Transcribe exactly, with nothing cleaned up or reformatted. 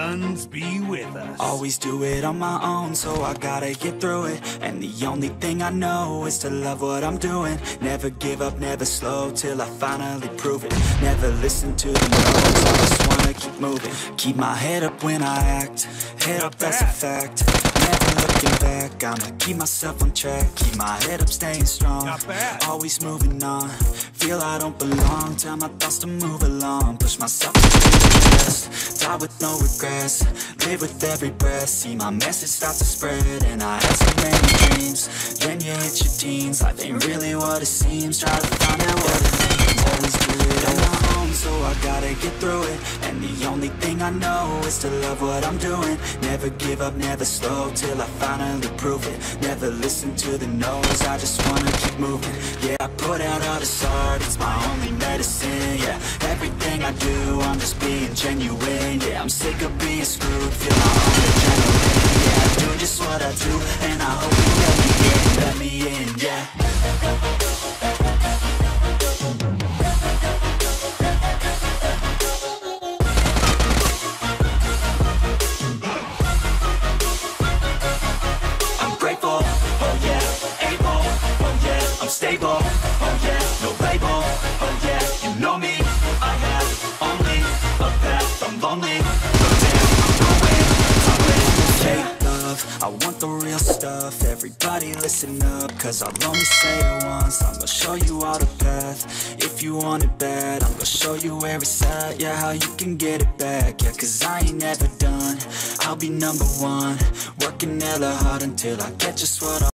guns be with us. Always do it on my own, so I gotta get through it. And the only thing I know is to love what I'm doing. Never give up, never slow, till I finally prove it. Never listen to the no's, I just wanna keep moving. Keep my head up when I act, head up, that's a fact. Never looking back, I'ma keep myself on track. Keep my head up, staying strong, always moving on. Feel I don't belong, tell my thoughts to move along. Push myself to the best, die with no regrets. Live with every breath, see my message start to spread. And I had so many dreams, then you hit your teens. Life ain't really what it seems, try to find out what it means. Always do it on my own, so I gotta get through it. And the only thing I know is to love what I'm doing. Never give up, never slow, till I finally prove it. Never listen to the no's, I just wanna keep moving. Yeah, I put out all this art, it's my only medicine. Yeah, everything I do, I'm just being genuine. Yeah, I'm sick of being screwed, feel my own adrenaline. Yeah, I do just what I do, and I hope you let me in, let me in, yeah. Stable, oh yeah, no label, oh yeah, you know me. I have only a path, I'm lonely, but damn, I'm going, I'm with fake love, I want the real stuff. Everybody listen up, cause I'll only say it once. I'm gonna show you all the path, if you want it bad. I'm gonna show you where it's at, yeah, how you can get it back. Yeah, cause I ain't never done, I'll be number one. Working hella hard until I get just what I